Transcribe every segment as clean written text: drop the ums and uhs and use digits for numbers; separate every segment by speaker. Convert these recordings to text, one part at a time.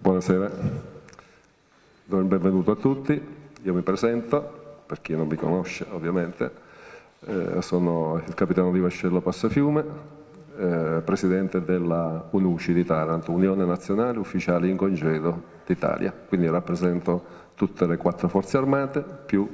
Speaker 1: Buonasera, do il benvenuto a tutti. Io mi presento, per chi non mi conosce ovviamente, sono il capitano di Vascello Passafiume, presidente della UNUCI di Taranto, Unione Nazionale Ufficiali in Congedo d'Italia, quindi rappresento tutte le 4 forze armate più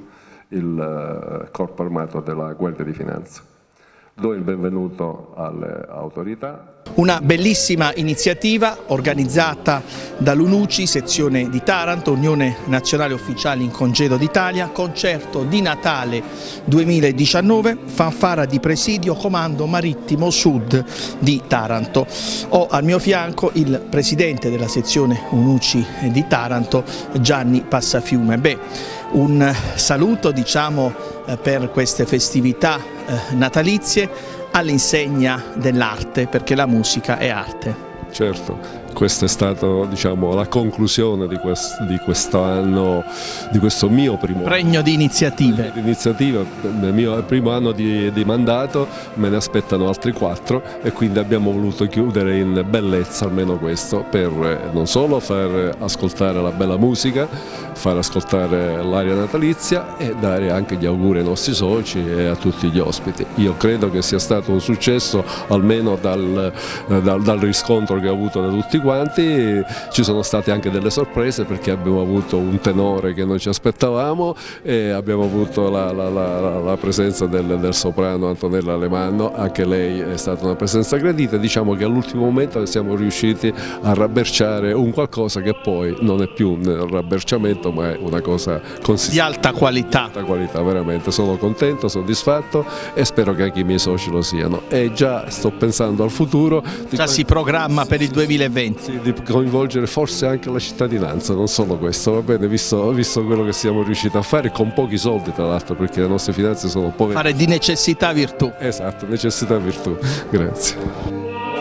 Speaker 1: il corpo armato della Guardia di Finanza. Do il benvenuto alle autorità.
Speaker 2: Una bellissima iniziativa organizzata dall'UNUCI, sezione di Taranto, Unione Nazionale Ufficiali in Congedo d'Italia, concerto di Natale 2019, fanfara di presidio Comando Marittimo Sud di Taranto. Ho al mio fianco il presidente della sezione UNUCI di Taranto, Gianni Passafiume. Un saluto per queste festività natalizie all'insegna dell'arte, perché la musica è arte.
Speaker 1: Certo, questa è stata la conclusione di quest'anno, di questo mio primo
Speaker 2: regno di iniziative.
Speaker 1: Nel mio primo anno di mandato me ne aspettano altri 4 e quindi abbiamo voluto chiudere in bellezza almeno questo, per non solo far ascoltare la bella musica, far ascoltare l'aria natalizia e dare anche gli auguri ai nostri soci e a tutti gli ospiti. Io credo che sia stato un successo, almeno dal riscontro che ho avuto da tutti quanti. Ci sono state anche delle sorprese, perché abbiamo avuto un tenore che non ci aspettavamo e abbiamo avuto la presenza del soprano Antonella Alemanno, anche lei è stata una presenza gradita. Diciamo che all'ultimo momento siamo riusciti a rabberciare un qualcosa che poi non è più un rabberciamento, ma è una cosa consistente.
Speaker 2: Di alta qualità.
Speaker 1: Alta qualità, veramente. Sono contento, soddisfatto e spero che anche i miei soci lo siano. E già sto pensando al futuro.
Speaker 2: Già si programma per il 2020.
Speaker 1: Di coinvolgere forse anche la cittadinanza, non solo questo, va bene, visto quello che siamo riusciti a fare con pochi soldi, tra l'altro, perché le nostre finanze sono povere.
Speaker 2: Fare di necessità virtù.
Speaker 1: Esatto, necessità virtù. Grazie.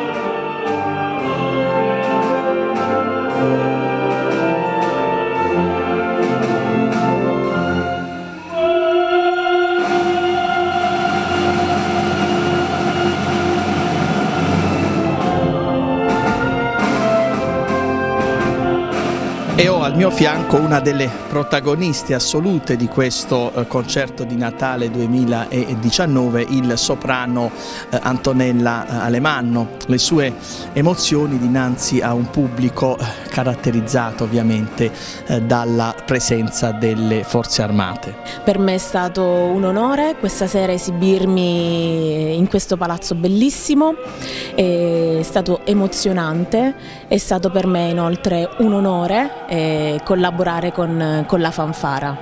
Speaker 2: E ho al mio fianco una delle protagoniste assolute di questo concerto di Natale 2019, il soprano Antonella Alemanno. Le sue emozioni dinanzi a un pubblico caratterizzato ovviamente dalla presenza delle forze armate.
Speaker 3: Per me è stato un onore questa sera esibirmi in questo palazzo bellissimo, è stato emozionante, è stato per me inoltre un onore collaborare con la fanfara.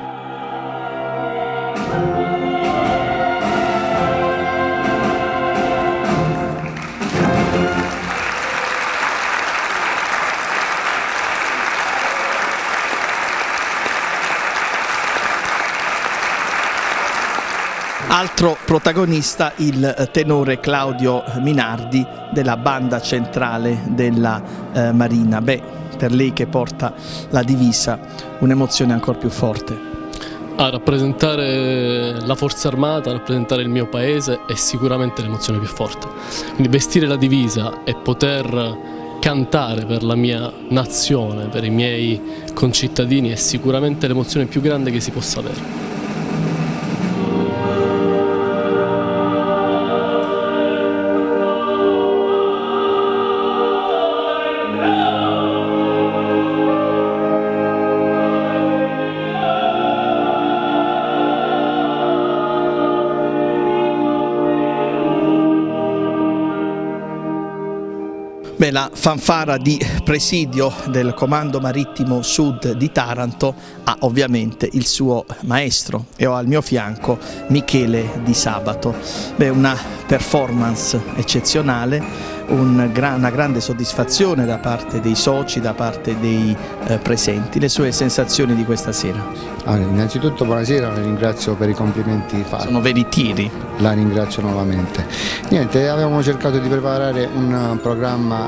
Speaker 2: Altro protagonista il tenore Claudio Minardi della banda centrale della Marina. Per lei che porta la divisa, un'emozione ancora più forte.
Speaker 4: A rappresentare la forza armata, a rappresentare il mio paese è sicuramente l'emozione più forte. Quindi vestire la divisa e poter cantare per la mia nazione, per i miei concittadini è sicuramente l'emozione più grande che si possa avere.
Speaker 2: La fanfara di presidio del Comando Marittimo Sud di Taranto ha ovviamente il suo maestro e ho al mio fianco Michele Di Sabato. Una performance eccezionale, una grande soddisfazione da parte dei soci, da parte dei presenti. Le sue sensazioni di questa sera?
Speaker 5: Innanzitutto buonasera, la ringrazio per i complimenti fatti.
Speaker 2: Sono veri tiri.
Speaker 5: La ringrazio nuovamente. Niente, avevamo cercato di preparare un programma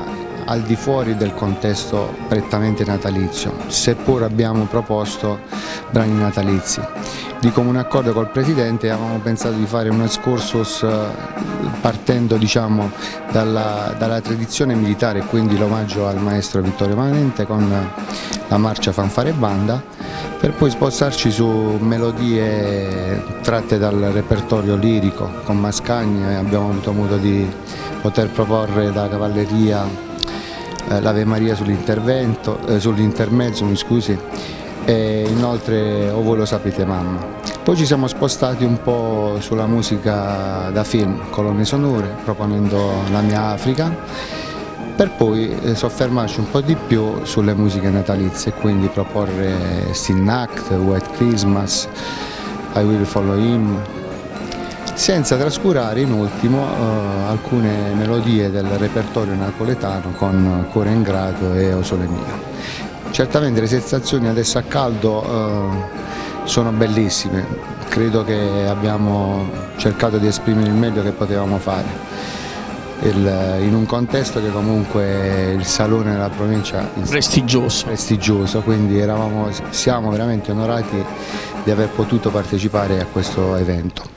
Speaker 5: al di fuori del contesto prettamente natalizio, seppur abbiamo proposto brani natalizi. Di comune accordo col Presidente avevamo pensato di fare un excursus partendo, diciamo, dalla tradizione militare, quindi l'omaggio al maestro Vittorio Manente con la marcia Fanfare Banda, per poi spostarci su melodie tratte dal repertorio lirico con Mascagni. Abbiamo avuto modo di poter proporre da cavalleria l'Ave Maria sull'intermezzo, mi scusi, e inoltre O voi lo sapete mamma. Poi ci siamo spostati un po' sulla musica da film, colonne sonore, proponendo La mia Africa, per poi soffermarci un po' di più sulle musiche natalizie, quindi proporre Still Nacht, White Christmas, I Will Follow Him, senza trascurare in ultimo alcune melodie del repertorio napoletano con Cuore Ingrato e O Sole Mio. Certamente le sensazioni adesso a caldo sono bellissime, credo che abbiamo cercato di esprimere il meglio che potevamo fare. In un contesto che comunque il Salone della provincia è prestigioso, quindi siamo veramente onorati di aver potuto partecipare a questo evento.